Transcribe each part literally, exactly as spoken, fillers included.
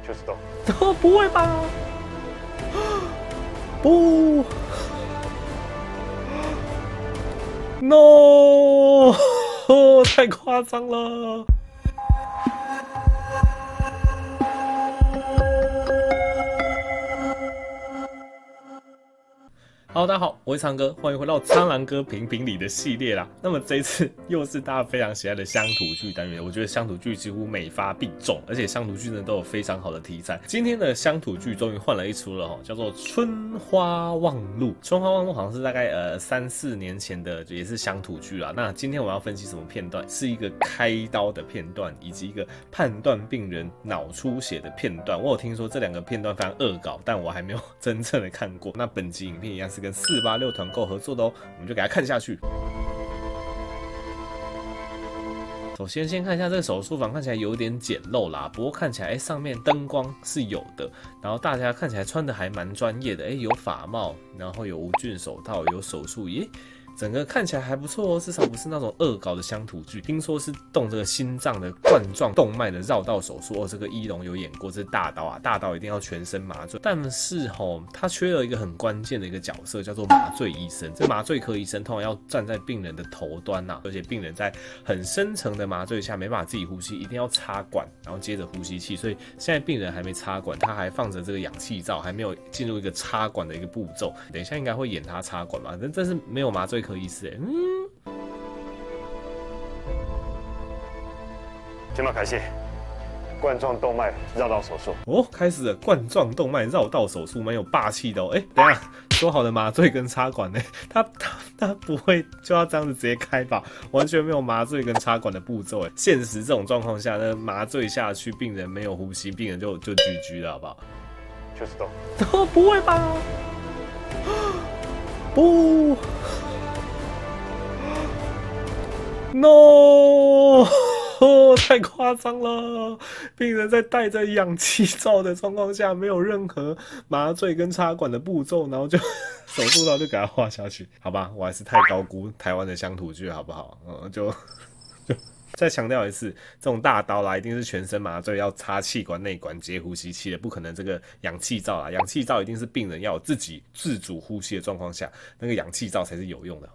就是懂。 不会吧？不 ，no， 太夸张了。Hello， 大家好，我是苍哥，欢迎回到苍狼哥评评理的系列啦。那么这一次又是大家非常喜爱的乡土剧单元，我觉得乡土剧几乎每发必中，而且乡土剧呢都有非常好的题材。今天的乡土剧终于换了一出了哈，叫做《春花望路》。《春花望路》好像是大概呃三四年前的，也是乡土剧啦。那今天我要分析什么片段？是一个开刀的片段，以及一个判断病人脑出血的片段。我有听说这两个片段非常恶搞，但我还没有真正的看过。那本集影片一样是跟四八六团购合作的哦，我们就给它看下去。首先，先看一下这个手术房，看起来有点简陋啦，不过看起来，哎、欸，上面灯光是有的，然后大家看起来穿的还蛮专业的，哎、欸，有发帽，然后有无菌手套，有手术仪。整个看起来还不错哦，至少不是那种恶搞的乡土剧。听说是动这个心脏的冠状动脉的绕道手术哦，这个一龙有演过，这是大刀啊，大刀一定要全身麻醉。但是吼，他缺了一个很关键的一个角色，叫做麻醉医生。这麻醉科医生通常要站在病人的头端呐、啊，而且病人在很深层的麻醉下没办法自己呼吸，一定要插管，然后接着呼吸器。所以现在病人还没插管，他还放着这个氧气罩，还没有进入一个插管的一个步骤。等一下应该会演他插管吧，但这是没有麻醉科医师哎，嗯。 肩膀开戏，冠状动脉绕道手术。 哦，开始了冠状动脉绕道手术，蛮有霸气的哦。哎、欸，等一下，说好的麻醉跟插管呢？他他他不会就要这样子直接开吧？完全没有麻醉跟插管的步骤哎。现实这种状况下呢，麻醉下去，病人没有呼吸，病人就就 G G 了，好不好？ 就是懂。 哦，不会吧？不。No， 太夸张了！病人在戴着氧气罩的状况下，没有任何麻醉跟插管的步骤，然后就手术刀就给他画下去，好吧？我还是太高估台湾的乡土剧，好不好？嗯，就就再强调一次，这种大刀啦，一定是全身麻醉，要插气管、内管、接呼吸器的，不可能这个氧气罩啦。氧气罩一定是病人要有自己自主呼吸的状况下，那个氧气罩才是有用的。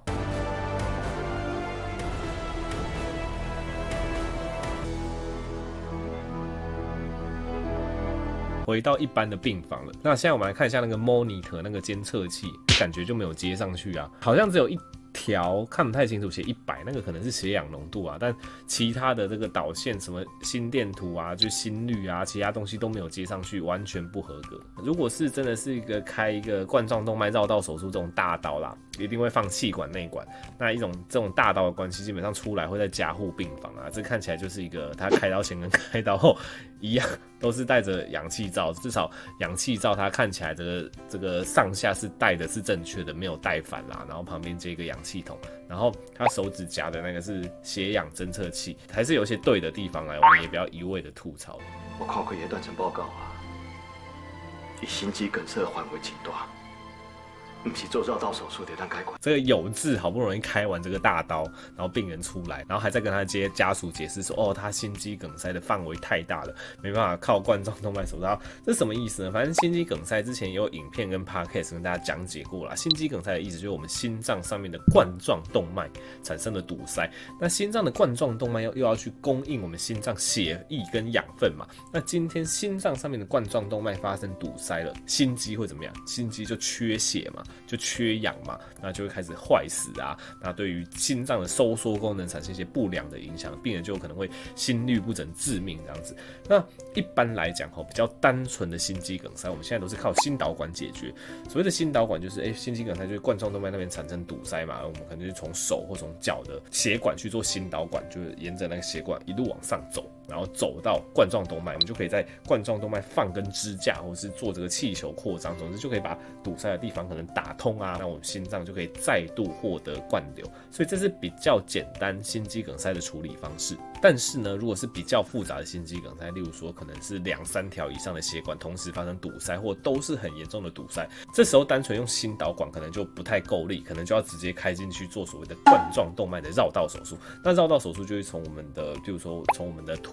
回到一般的病房了。那现在我们来看一下那个 monitor 那个监测器，感觉就没有接上去啊，好像只有一条看不太清楚，写一百，那个可能是血氧浓度啊，但其他的这个导线什么心电图啊，就心率啊，其他东西都没有接上去，完全不合格。如果是真的是一个开一个冠状动脉绕道手术这种大刀啦，一定会放气管内管。那一种这种大刀的关系，基本上出来会在加护病房啊，这看起来就是一个他开刀前跟开刀后一样，都是带着氧气罩，至少氧气罩它看起来这个这个上下是带的是正确的，没有带反啦。然后旁边接一个氧气筒，然后他手指夹的那个是血氧侦测器，还是有些对的地方来，我们也不要一味的吐槽。 我看过伊的断层报告啊，以心肌梗塞范围极大。不是做绕道手术得当开管。 这个有志好不容易开完这个大刀，然后病人出来，然后还在跟他接家属解释说，哦，他心肌梗塞的范围太大了，没办法靠冠状动脉手术。这是什么意思呢？反正心肌梗塞之前也有影片跟 podcast 跟大家讲解过啦。心肌梗塞的意思就是我们心脏上面的冠状动脉产生了堵塞，那心脏的冠状动脉又又要去供应我们心脏血液跟养分嘛。那今天心脏上面的冠状动脉发生堵塞了，心肌会怎么样？心肌就缺血嘛。就缺氧嘛，那就会开始坏死啊。那对于心脏的收缩功能产生一些不良的影响，病人就可能会心律不整致命这样子。那一般来讲，比较单纯的心肌梗塞，我们现在都是靠心导管解决。所谓的心导管就是，哎、欸，心肌梗塞就是冠状动脉那边产生堵塞嘛，我们可能就从手或从脚的血管去做心导管，就是沿着那个血管一路往上走，然后走到冠状动脉，我们就可以在冠状动脉放根支架，或是做这个气球扩张，总之就可以把堵塞的地方可能打通啊，那我们心脏就可以再度获得灌流。所以这是比较简单心肌梗塞的处理方式。但是呢，如果是比较复杂的心肌梗塞，例如说可能是两三条以上的血管同时发生堵塞，或都是很严重的堵塞，这时候单纯用心导管可能就不太够力，可能就要直接开进去做所谓的冠状动脉的绕道手术。那绕道手术就是从我们的，比如说从我们的腿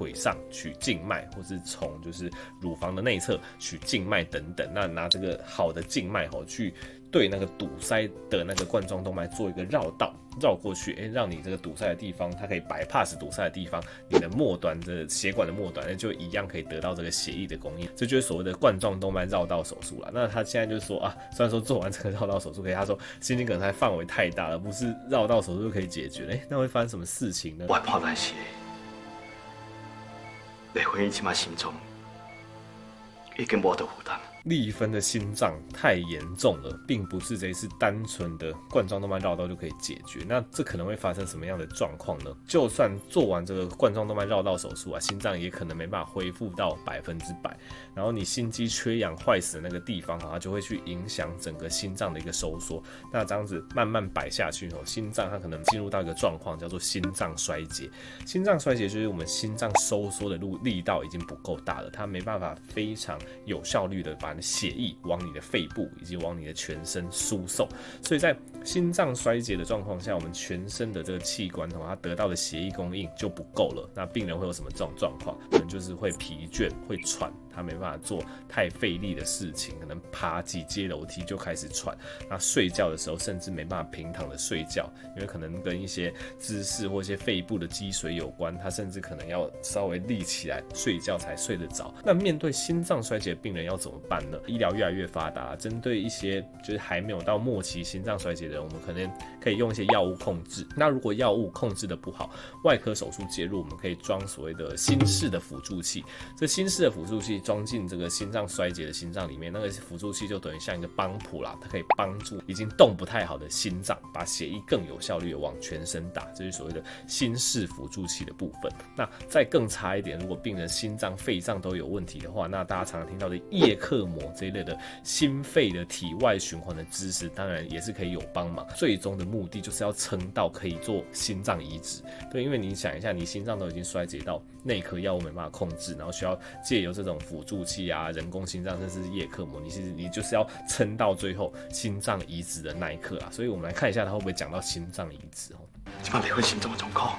腿上取静脉，或是从就是乳房的内侧取静脉等等。那拿这个好的静脉吼去对那个堵塞的那个冠状动脉做一个绕道，绕过去，哎、欸，让你这个堵塞的地方，它可以 bypass 堵塞的地方，你的末端的血管的末端，欸、就一样可以得到这个血液的供应，这就是所谓的冠状动脉绕道手术啦。那他现在就说啊，虽然说做完这个绕道手术可以，他说心肌梗塞范围太大了，不是绕道手术就可以解决，哎、欸，那会发生什么事情呢？ 我判断是，李辉起码心中已经无得负担。 丽芬的心脏太严重了，并不是这一次单纯的冠状动脉绕道就可以解决。那这可能会发生什么样的状况呢？就算做完这个冠状动脉绕道手术啊，心脏也可能没办法恢复到百分之百。然后你心肌缺氧坏死的那个地方啊，它就会去影响整个心脏的一个收缩。那这样子慢慢摆下去后，心脏它可能进入到一个状况叫做心脏衰竭。心脏衰竭就是我们心脏收缩的路力道已经不够大了，它没办法非常有效率的把血液往你的肺部以及往你的全身输送，所以在心脏衰竭的状况下，我们全身的这个器官它得到的血液供应就不够了。那病人会有什么这种状况？可能就是会疲倦、会喘，他没办法做太费力的事情，可能爬几阶楼梯就开始喘。那睡觉的时候甚至没办法平躺的睡觉，因为可能跟一些姿势或一些肺部的积水有关，他甚至可能要稍微立起来睡觉才睡得着。那面对心脏衰竭的病人要怎么办呢？医疗越来越发达，针对一些就是还没有到末期心脏衰竭的人，我们可能可以用一些药物控制。那如果药物控制的不好，外科手术介入，我们可以装所谓的心室的辅助器。这心室的辅助器装进这个心脏衰竭的心脏里面，那个辅助器就等于像一个帮浦啦，它可以帮助已经动不太好的心脏，把血液更有效率的往全身打，这是所谓的心室辅助器的部分。那再更差一点，如果病人心脏、肺脏都有问题的话，那大家常常听到的叶克膜这一类的心肺的体外循环的知识，当然也是可以有帮忙。最终的目的就是要撑到可以做心脏移植。对，因为你想一下，你心脏都已经衰竭到内科药物没办法控制，然后需要借由这种辅助器啊、人工心脏甚至是叶克膜，你其实你就是要撑到最后心脏移植的那一刻啊。所以我们来看一下他会不会讲到心脏移植哦。 这把离婚心脏的状况，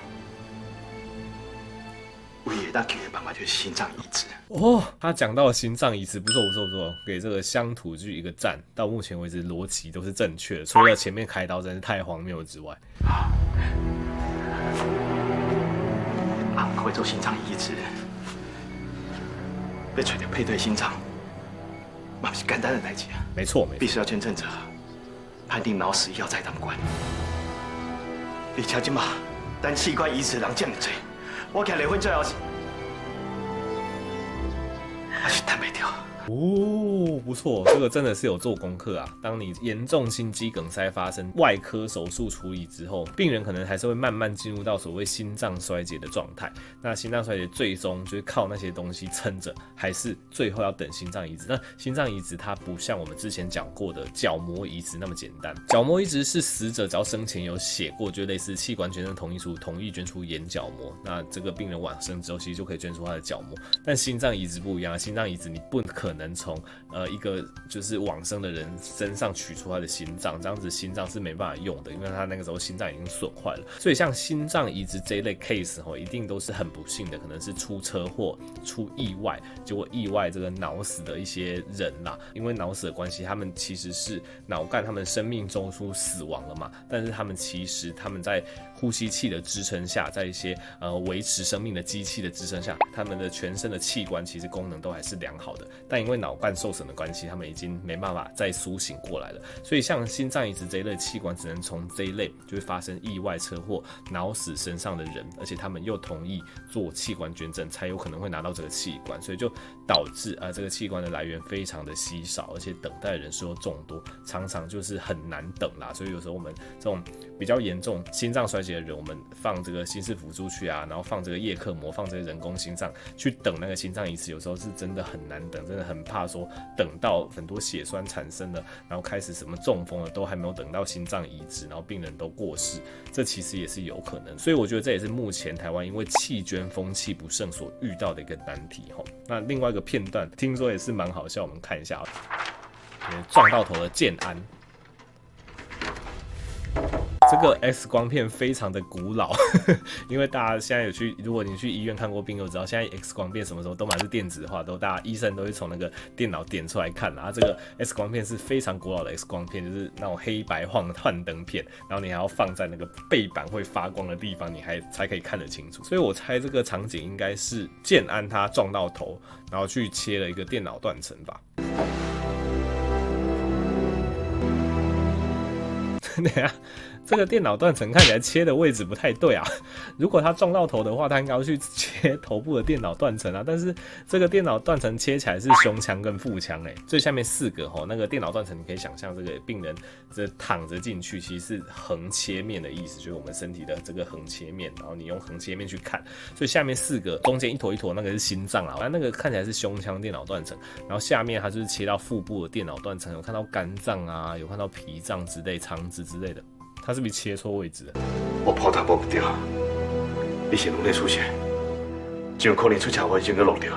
唯一能解决的办法就是心脏移植。 哦，他讲到心脏移植，不错不错不错，给这个乡土剧一个赞。到目前为止逻辑都是正确的，除了前面开刀真是太荒谬之外。 啊，会做心脏移植，要找到配对心脏，嘛不是简单的代志啊。 没错没错， 必须要捐赠者判定脑死要再当官，而且今嘛单器官移植人这么多，我看离婚最后是，还是谈不掉。 哦，不错，这个真的是有做功课啊。当你严重心肌梗塞发生，外科手术处理之后，病人可能还是会慢慢进入到所谓心脏衰竭的状态。那心脏衰竭最终就是靠那些东西撑着，还是最后要等心脏移植？那心脏移植它不像我们之前讲过的角膜移植那么简单。角膜移植是死者只要生前有写过，就类似器官捐赠同意书，同意捐出眼角膜，那这个病人往生之后，其实就可以捐出他的角膜。但心脏移植不一样，心脏移植你不可能能从呃一个就是往生的人身上取出他的心脏，这样子心脏是没办法用的，因为他那个时候心脏已经损坏了。所以像心脏移植这一类 case 吼，一定都是很不幸的，可能是出车祸、出意外，结果意外这个脑死的一些人啦。因为脑死的关系，他们其实是脑干他们生命中枢死亡了嘛，但是他们其实他们在呼吸器的支撑下，在一些呃维持生命的机器的支撑下，他们的全身的器官其实功能都还是良好的，但因为脑干受损的关系，他们已经没办法再苏醒过来了。所以像心脏移植这一类器官，只能从这一类就会发生意外车祸、脑死身上的人，而且他们又同意做器官捐赠，才有可能会拿到这个器官，所以就导致啊、呃、这个器官的来源非常的稀少，而且等待的人数又众多，常常就是很难等啦。所以有时候我们这种比较严重心脏衰竭的人，我们放这个心室辅助去啊，然后放这个叶克膜，放这个人工心脏去等那个心脏移植，有时候是真的很难等，真的很怕说等到很多血栓产生了，然后开始什么中风了，都还没有等到心脏移植，然后病人都过世，这其实也是有可能。所以我觉得这也是目前台湾因为弃捐风气不盛所遇到的一个难题吼。那另外一个片段听说也是蛮好笑，我们看一下，撞到头的建安。 这个 X 光片非常的古老，因为大家现在有去，如果你去医院看过病，就知道现在 X 光片什么时候都满是电子化，都大家医生都会从那个电脑点出来看啊。这个 X 光片是非常古老的 X 光片，就是那种黑白晃幻灯片，然后你还要放在那个背板会发光的地方，你还才可以看得清楚。所以我猜这个场景应该是建安他撞到头，然后去切了一个电脑断层吧。等一下，这个电脑断层看起来切的位置不太对啊。如果他撞到头的话，他应该要去切头部的电脑断层啊。但是这个电脑断层切起来是胸腔跟腹腔哎，最下面四个吼，那个电脑断层你可以想象，这个病人这躺着进去，其实是横切面的意思，就是我们身体的这个横切面，然后你用横切面去看，所以下面四个中间一坨一坨那个是心脏啊，那个看起来是胸腔电脑断层，然后下面它就是切到腹部的电脑断层，有看到肝脏啊，有看到脾脏之类、肠子之类的。他是不是切错位置了？ 我抱他抱不掉，你是颅内出血，就可能出车祸就给弄掉。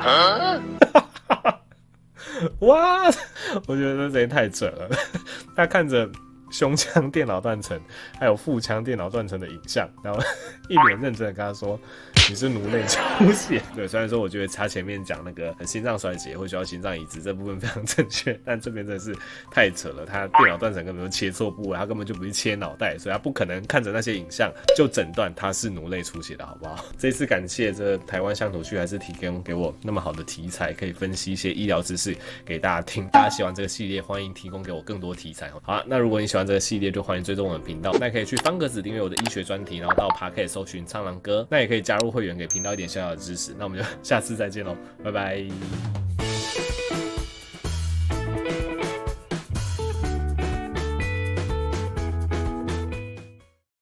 哇，我觉得这真的太准了。他看着胸腔电脑断层，还有腹腔电脑断层的影像，然后一脸认真的跟他说：“你是颅内出血。”对，虽然说我觉得他前面讲那个心脏衰竭会需要心脏移植这部分非常正确，但这边真的是太扯了。他电脑断层根本就切错部位，他根本就不是切脑袋，所以他不可能看着那些影像就诊断他是颅内出血的，好不好？这次感谢这台湾乡土剧还是提供给我那么好的题材，可以分析一些医疗知识给大家听。大家喜欢这个系列，欢迎提供给我更多题材。好啊，那如果你喜欢这个系列，就欢迎追踪我的频道。那也可以去方格子订阅我的医学专题，然后到 Podcast 搜寻苍狼哥，那也可以加入会员给频道一点小小的支持。那我们就下次再见喽，拜拜。